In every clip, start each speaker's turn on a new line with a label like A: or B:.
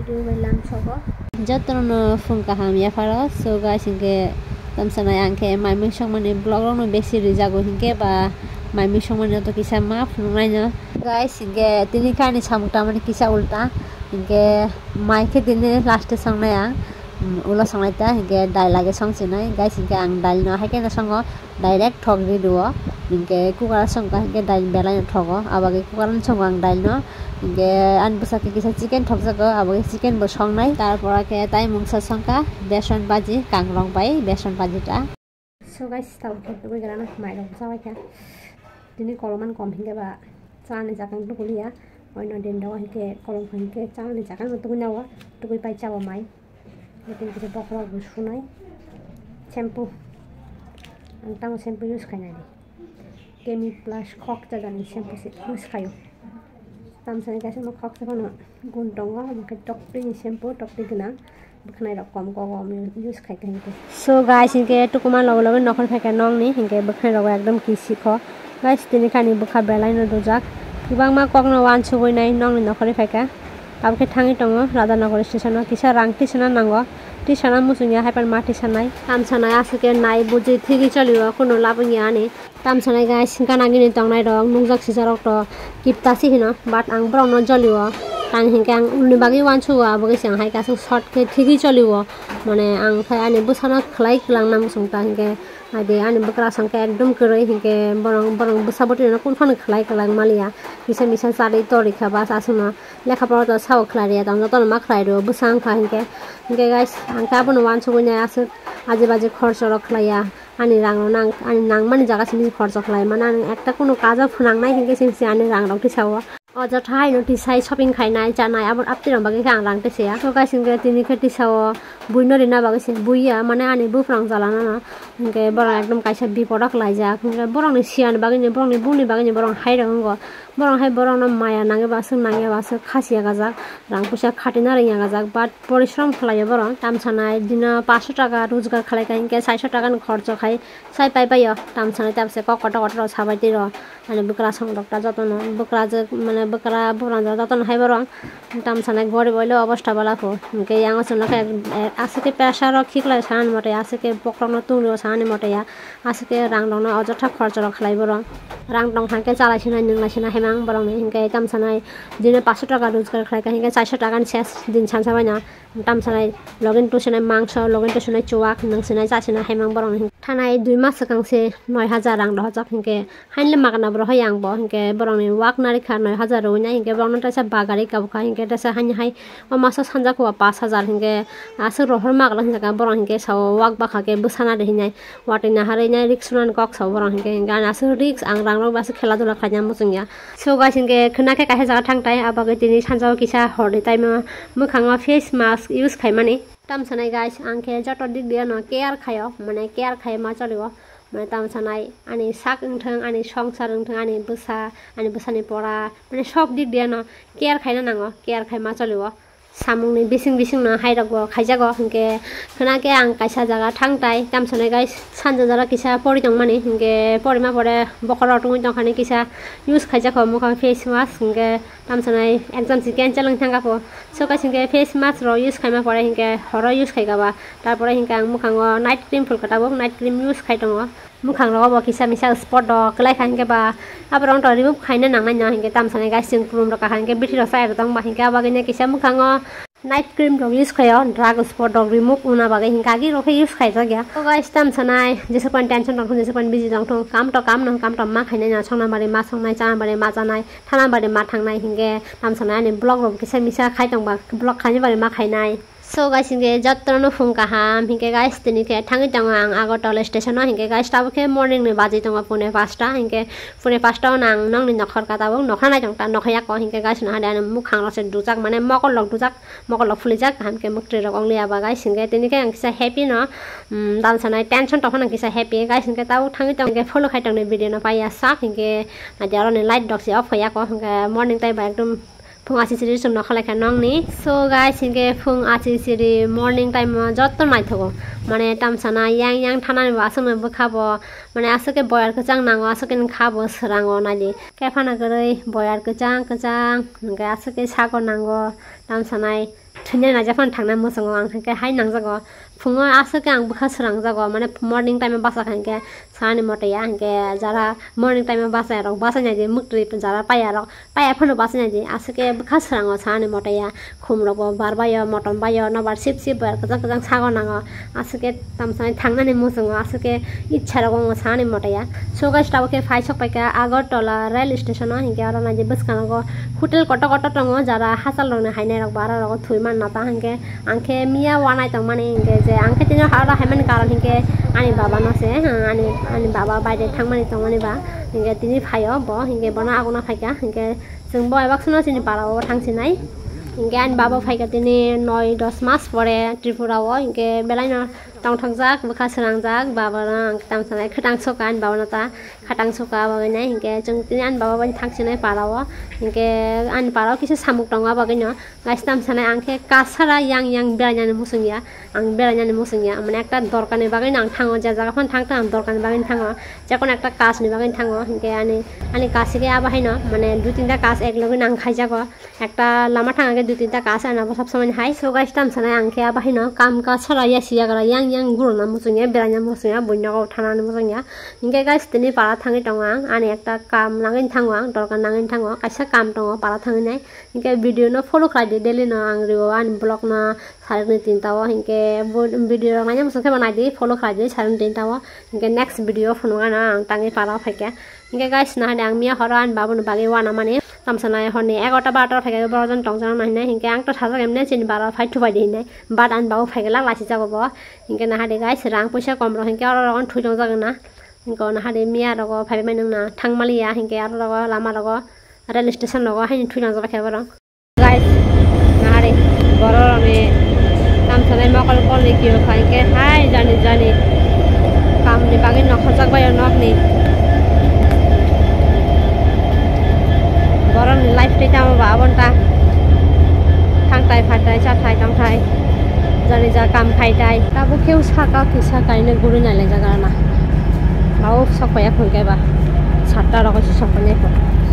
A: video belam sogo jatron phone kaham ya faro so guys inge tamsana angke mai misong mani blog no besi rijago hinge ba mai misong mani to kisa map nungaina guys inge tini kani samuta mani kisa ulta inge mai ke dine last songnai ang ulo songnai ta inge dai lage songsinai guys inge ang dal no haike na songo direct thok di duo inge kukar songka inge dal belai no thogo abage kukar songo ang dal no inge an busake kisa chicken thok jago abage chicken bo songnai tarpor ke tai mungsa songka beson baji kangrong bai beson baji ta so guys tau ke tu gara na mai rong sawai ka dini koloman kom hinge ba chani jakang tu kulia oino den do hinge kolom hinge chani jakang tu kunyawa tu kui pai chawa mai lekin kise bokro busunai shampoo antang shampoo use kaina di kemi plus khok jagani shampoo se use kayo tamsani guys mo khok jagono guntonga amke tokti shampoo tokti gna bukhnai rok kom use khai kainte so guys inge tukuma logo nokhor pheka nong ni inge bukhnai rok ekdom kisi kho guys tini kani bukha belai no dojak kibang ma kokno wan sugoi nai nong ni nokhori pheka abke thangi tongo radhanagor station o kisa rangti sana nango ti sana musungya haipan mati sanai tamsanai asake nai buji thigi chaliwa kono labungya ani tamsanai guys ganagi ni tongnai rok nungjak sijarok to kiptasi hino but ang brong no jaliwa tan hingkang unni bagi wan suwa aboge sang hai ka short ke thigi chaliwa mane ang khai ani busana khlai klang nam sungta hingke ade ani bukra sangke ekdom koroi hingke borong busaboti no kunfan khlai klang malia misa sari tori khaba asuna lekha pora to saw khlaria tam joton ma khlai ro busang kha hingke guys angka abono wan sugunya asu aje baje khorcho rok khlaya ani rang nang ani nang mani jaga sini khorcho khlai mana ekta kono kaja phunang nai hingke sinsi ani rang rok tisawa aja thai no tisai shopping khainai janai abon apti rom bagi khang rang tese so guys inge tini khati sawo buino rina bagi sin buia mane ani bu frang jalana na inge borang ekdom kaisa bi product laija inge borang ni sian bagi ni borang ni buni bagi ni borang hai rang go borang hai borang na maya nange basu khasiya gajak rang pusa khatina ringa gajak but porishram khlaiya borang tamsanai dina 500 টাকা রোজগার খালাই কাই inge 600 টাকা খরচ খাই sai pai pai tamsanai tapse kokota sabai tiro ani bukra song dokta jotono bukra je mane bukra borang jotono hai borang tamsanai gori boile অবস্থা bala ko inge yang asuna ka asike pressure ro khiklai san mote asike pokrong tungro sani mote ya asike rang dong no অযথা খরচ ro khlai borang rang dong hangke chalai sina ningla sina hemang borang ni inge tamsanai dine 500 টাকা রোজগার খাই ka inge 400 টাকা শেষ din sansa bana tamsanai login to sina mangso login to sina chuak nang sina jasina hemang borang thanai 2 mas kangse 9000 rang doh jak inge hainle magna bro hayang bo inge borang ni wak nari kha 9000 ro nya inge borang ta sa bagari ka bukha inge ta sa han hai o masa sanja ko 5000 inge asu rohor magla hinga borang inge saw wak bakha ke busana de hinai wati na hare nya riksunan kok saw borang inge gan asu riks ang rang ro basu khela dula khanya musungya so guys inge khna ke kahe jaga thangtai abage tini sanjao kisa horde tai ma mukhanga face mask use khai mani tamsanai guys angke joto dik dia no care khayo mane care khai ma chaliwo mane tamsanai ani sak ingthang ani songsar ingthang ani busani pora mane sob dik dia no care khaina nango care khai ma chaliwo samungni bising no hairago khaijago hingke khna ke ang kaisa jaga thangtai tamsanai guys sanja jara kisa pori tong mani hingke porima pore bokoro tungui tong khani kisa use khaijako mukha face mask hingke tamsanai exam si cancel thanga po so guys hingke face mask ro use khaima pore hingke horo use khaigaba tarpore hingke ang mukhango night cream fulkata bo night cream use khaitongo mukhang ro bo kisa misa spot do klai khangke ba abrong to remove khaina nangai na hingke tamsanai guys sing prum ro ka hangke bithi ro sai tong ba hingke abagine kisa mukhango night cream dog use khayo drug spot dog remove una bagai hingka gi ro use khai jagya so guys tamsanai jese kon tension dong jese kon busy dong thong kam to ma khainai na songna bari ma songnai chana bari ma janai thana bari ma thangnai hingke tamsanai ni blog ro kisa misa khai tong ba blog khani bari ma khainai so guys inge jatron phung kaham hingke guys tini ke thangi tong ang agartala station no hingke guys tabu ke morning ni baji tong pune 5ta hingke pune 5ta nang nong ni nokhor ka tabu nokhanai tong ta nokhaya ko hingke guys na hada mukhang ro se dujak mane mokol lok fulijak hamke muktre rok ongli aba guys hingke tini ke ang kisa happy no damsanai tension to khana kisa happy guys hingke tabu thangi tong ke follow khai tong ni video no paya sak hingke na jaro ni light dog se off hoya ko hingke morning tai ba ekdom phung asi siri sum nokhalai kha nong ni so guys hingke phung asi siri morning time ma jotto nai thogo mane tamsana yang thana ni wasung bo khabo mane asake boyar ka chang nango asake khabo srango nali kephana goroi boyar ka chang hingke asake sago nango tamsanai थुन्या नाजाफान थांना मोसंगो आं हांके हाय नांजागो फुङो आसोके आं बुखा स्रांजागो माने morning time बासा हांके सानि मटेया हांके जारा मर्निं टाइम बासा रक बासा नायदि मुक्ट्रि जारा पाया फनो बासा नायदि आसोके बुखा स्रांगो सानि मटेया खुमरबो बारबायो मटन बायो नबार सिप सिप कजां सागो नांगो आसोके तामसानि थांनानि मोसंगो आसोके इच्छा रगो सानि मटेया सो गाइस टावके फाइसक पाइका आगरतला रेल स्टेशन हिंके आरो नायदि बसकानागो होटेल कट टंगो जारा हासाल रंने हायनाय रक बारा रक थुइमान नाता हांके आंखे मिया वानाय तंग माने हिंके जे आंखे तिनो हारा हायमान कारण हिंके आनि बाबा नसे आनि बाबा बायदे थांमानि तंगमानि बा हिंके तिनि फायो ब हिंके बना आगुना फाइका हिंके जों ब एबाक्सनो सिनि पाराव थांसिनाय हिंके आनि बाबा फाइका तिनि 9-10 मास परे त्रिपुराव हिंके बेलायनो थांजाक बुखा स्रांजाक बाबा तामसानाय खटां सका आनि बाबा नाता खटां सका बागैनाय हिंके जों तिनि आनि बाबा बायदि थांसिनाय पाराव हिंके आनि पाराव किसे सामुक दंगा बागैनो गाइस तामसानाय आंखे कासारा yang बेरायनानै मुसुंगिया आं बेरायनानै मुसुंगिया माने একটা দরকারनि बागैनो आं थाङो जे जागाफोन थांतो आं दरकारनि बागैनो थाङो जेकोन একটা कासनि बागैनो थाङो हिंके आनि कासिके आबाहायनो माने 2-3টা कास एक लगे नांखाय जागो একটা लामा थाङाके 2-3টা कास आनाबो सब समय हाय सो गाइस तामसानाय आंखे आबाहायनो काम कासारा यासियाग्रा yang गुरुना मुसुंगिया बेरायना मुसुंगिया बयनागाव थानानै मुसुंगिया हिंके गाइस तिनि पारा थाङै दङ आं आनि একটা काम नागैनो थाङो आं दरकार नागैनो थाङो कायसा काम दङ पारा थाङैनाय हिंके भिडिअ न फलो खालायदि डेलि न आं रिव आनि ब्लग न 3:30 हिंके भिडिअ नायना मुसुंखे बनायदि फलो खालायदि 3:30 हिंके नेक्स्ट भिडिअ फनुगाना आं ताङै पारा फाइका हिंके गाइस नाहादे आं मिया हर आनि बाबुनो बागै वाना माने तामसानाय हरनि 11-12 फाइका बरजन टंजान नायनाय हिंके आंथ' थाजाग एमने सिनि बारा फाइट थुबायदि हिनाय बाट आनि बाबु फाइकेला लासि जागो हिंके नाहादे गाइस रां पैसा कम र हिंके आरो रगन थुइदं जागोना हिंके नाहादे मिया रग फाइबाय नोंना थांमालिया हिंके आरो रग लामा रग रेल स्टेशन रग हायनि थुइदं जाबाय बर गाइस नाहादे बररने तामसानाय मकल कलनि कियो फाइके हाय जानि कामनि बागै नखजाक बाय नकनि बररनि लाइफ टाइम बाबनता थांथाय फाथाय चाथाय थांथाय जानि जा काम खायदाय ताबो केउ साका किसा काइने गुरु नायलाय जागाना बाव सकया फुंकायबा 7টা रगसि सकने फो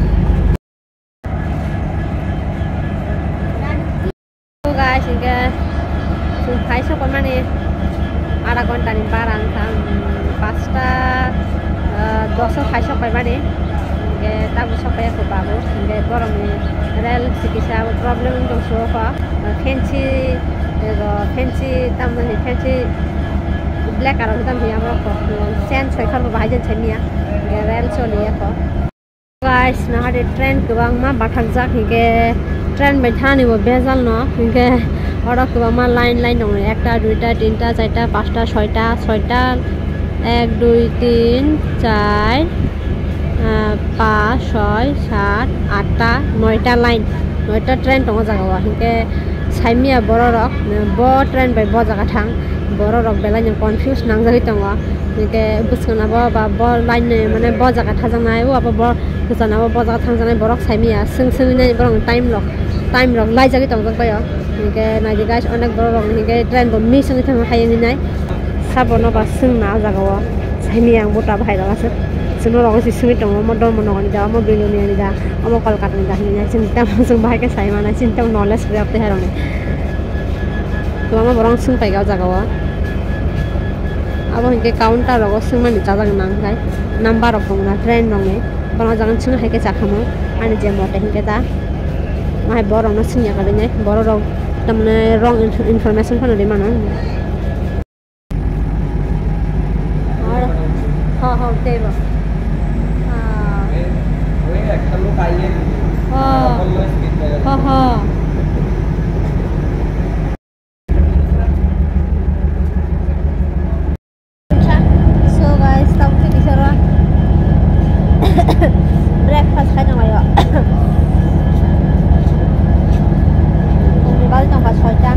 A: तो गाइस इनके जों फाइ सकन माने आधा घन्टानि बारा 5टा 10 फाइ सकाय माने इनके ताबो सकया फो बाबो इनके गरमनि रेल चिकित्सा प्रॉब्लम दं सोफा फैंसी तामनि फैंसी ब्लैक आरो ताम हिया रखो सेन सयखर बाहायजन छमिया रेल चलिया को गाइस नाहादे ट्रेन गोबां मा बाथाक जाक हिके ट्रेन बैठानिबो बेजाल न हिके अरक गोबां मा लाइन दं 1टा 2टा 3टा 4टा 5टा 6टा 1 2 3 4 5 6 7 8टा 9टा लाइन 9टा ट्रेन दङ जागावा हिके साइमिया बररक ब ट्रेन बाय ब जागा थां बररक बेलायनो कन्फ्यूज नांजागै दङ हिके बुसखनाबो बा ब लाइन माने ब जागा थाजानाय अब ब गोजानाबो ब जागा थांजानाय बरक साइमिया सोंनै बरं टाइम रक लाइजागै दङ जाबाय हिके नायदि गाइस अनेक बररक हिके ट्रेन ब मिसङै थांनो हायो हिनाय साबनो बा सोंना जागावा साइमिया बटा बाहायलासो जों रगसि सोङै दङ मदर मनगनि दा म बेलुनि दा म कलकातानि दा हिनाय चिन्ता जों बाहायके साइमाना चिन्ता नलेज प्राप्त हेरने गोबां बरं सों पाइगा जागावा अब हिंके काउंटर रग सोंमानि जाजागोन नांखाय नाम्बार रक दंना ट्रेन दंने बना जागोन सों हायके जाखामो आनि जे मटे हिंके दा माय बरनो सोंया गदिने बररक तमने रंग इनफरमेशन फनो दे मानो और हो देबो একটা লোক আইয়ে সো গাইস তাবকে কিছরা ব্রেকফাস্ট খাই নামায় আমি বাড়ি তংবা 6টা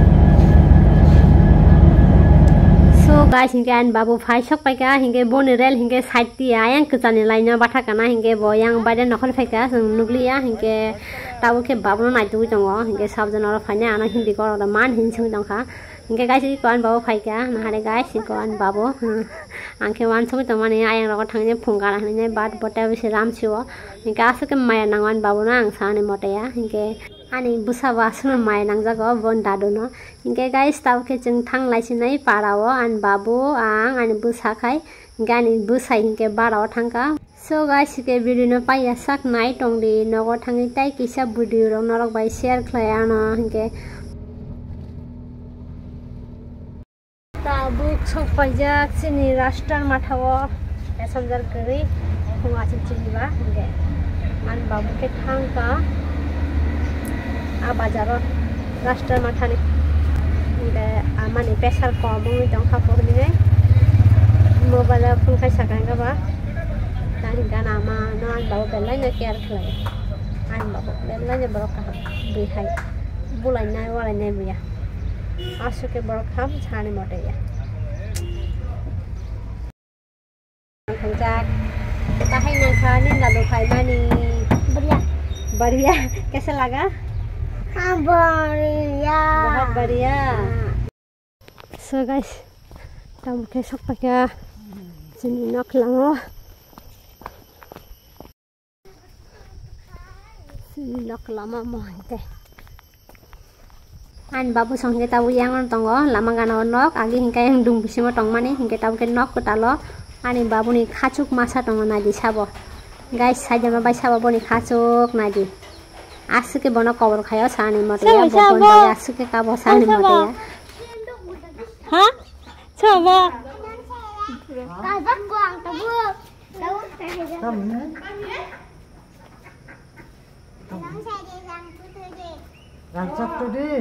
A: सो गाइस हिंके आन बाबू फाइ सक पाइका हिंके बनि रेल हिंके साइडति आयां कजानि लाइन बाथा काना हिंके बयां बायदे नखर फाइका जों नुग्लिया हिंके ताबुके बाबुनो नायदुइ दङ हिंके साबजन और फाइना आना हिंदी को और मान हिंसं दंखा हिंके गाइस को आन बाबू फाइका नाहारे गाइस को आन बाबू आंखे वान सबै त माने आयां रग थांने फुंगा हने बाट बटा बिसे रामसिव हिंके आसके माया नांगान बाबुना आं साने मटेया हिंके ani busaba sun mai nangjago bon dadono hinge guys tawke jeng thanglaisinai parao an babu ang ani busakai gani busai hinge barao thangka so guys ke video no paiya sak nai tongdi nogo thangi tai kisa video rok norok bai share khlai ano hinge tabuk sok paijak sini rashtar mathao passenger gari khunga chiniba hinge an babu ke thangka a bazarot rashtar mathani hinge amani pressure komung dong khaponi ne mobile phone khai sakanga ba tani gana ma no an babu belai na care khlai an babu belai na borok ka bi hai bulai nai wala ne biya asuke borok kham chani mote ya khajak tahay na khanin lalu khai mani बढ़िया कैसा लगा बढ़िया बहुत बढ़िया so guys kamu kesok pakai sini nok lango sini nok lama mohte an babu songke tabu yang on tongo lama gana nok agi hingkai yang dung bisimo tong mani hingke tabu ke nok kutalo ani babu ni khachuk masa tongo nadi sabo guys saja ma bai sabo boni khachuk nadi asuke bono kobor khayo sani mote ya bobon bai asuke kabo sani mote ya ha coba kazak buang tabu
B: Rancak tadi.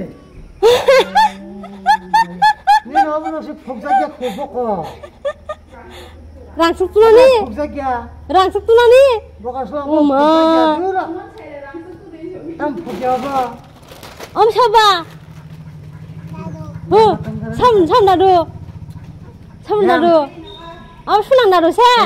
B: Ini nomor si fogsaja koboko.
A: Rangsuk tuh nih.
B: Fogsaja.
A: Rangsuk tuh nih.
B: Bukan selama fogsaja dulu. Am fogsaja.
A: Om coba. Sam dadu. Sam dadu. Om sunang dadu saya.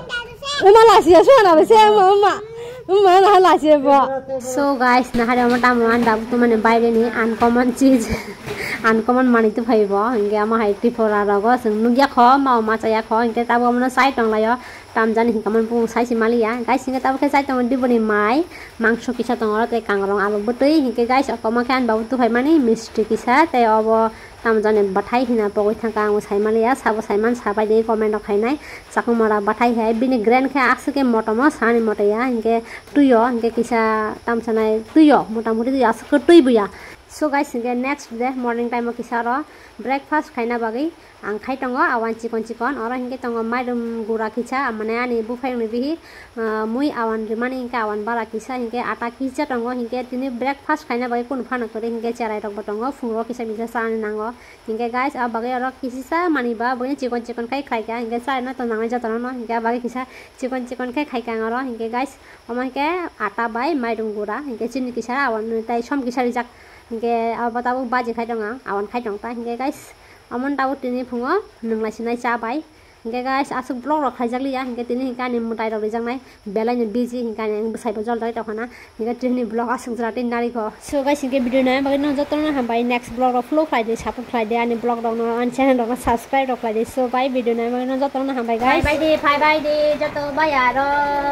A: Emang lasia sunang dadu saya mama. Mana lasia bo. So guys, nah hari om tamuan dabu tuh mana bayar nih uncommon cheese. Uncommon money tuh pay bo. Hingga ama hai tripuravloger sing nugya kho mau maca ya kho hingga tabu mana site tong layo. Tamjan hingga man pung sai si mali ya. Guys hingga tabu ke site tong di boni mai. Mangso kisah tong ora te kangrong alu butui hingga guys okoma kan babu tuh pay mani mystery kisah te obo tamjane bathai hina pogoi thangka ang sai mali ya sabo saiman sabai de comment ok khainai sakumara bathai hai bini grand kha asuke motomo sani mote ya hingga tuyo hingga kisah tamsanai tuyo motamuti tuyo asuke tui buya. So guys hingga next day morning time o kisah ro breakfast khaina bagai ang khai tongo awan chikon ora hingga tongo maidum gura kisah amane ani bufai ni bihi mui awan rimani hingga awan bara kisah hingga ata kisah tongo hingga tini breakfast khaina bagai kun phana kore hingga charai rok tongo fungro kisah bisa sani nango hingga guys a bagai ro kisah mani ba bagai chikon khai ka hingga sai na to nangai jatono no hingga bagai kisah chikon khai ka ngoro hingga guys oma hingga ata bai maidum gura hingga chini kisah awan tai som kisah rijak hingga abatabu baji khai tonga awan khai tong ta hingga guys amon tahu tini fungo nunglai sinai cabai hingga guys asuk vlog rok khaijak liya hingga tini hingga ni mutai rok rijak nai belai ni busy hingga ni besai bojol dai tokana hingga tini vlog asuk jrati nari ko so guys hingga video nai bagai no jotona hambai next vlog rok flow khai de support khai de ani vlog rok no an channel rok subscribe rok khai de so bye video nai bagai no jotona hambai guys bye de joto baya ro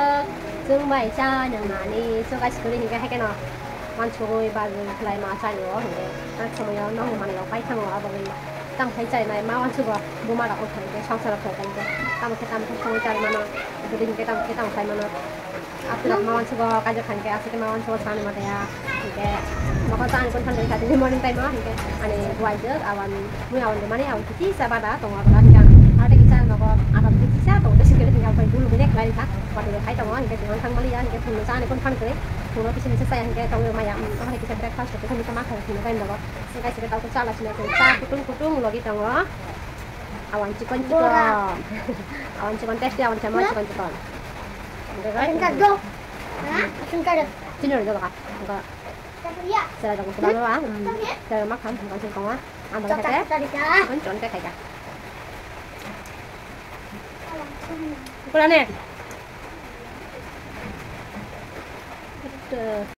A: sung bai cha nang mani so guys kuri hingga hekeno manchoi bagai khlai ma cha yo hingga tak somoyo no mani rok pai thang ro bagai tăng thấy chạy này mau ăn chưa bố mà đã ổn thấy cái xong sau là phải cái tăng không chạy mà nó cái đinh cái tăng phải mà nó áp lực mau ăn chưa cái giờ thành cái áp cái mau ăn chưa sang mà đây thì cái mà có tăng con thân đấy thì morning time đó thì cái anh ấy quay trước awan mới awan mana awan kecil sabar dah tunggu apa kan ada kita nó có awan kecil tunggu cái sự cái phải dulu cái này khác và để thấy tunggu cái tiếng thang Malaysia cái phun sang con thân cái phun nó cái saya cái tunggu maya có hay kita breakfast cái không sama cái nó cái đó cái sự tahu salah sini cái kutung lagi tunggu awan cikon awan cikon test awan sama cikon enggak go enggak sini ada enggak saya ada kuda lo saya makan bukan sih kau ambil kete con cái thầy cả kuda nih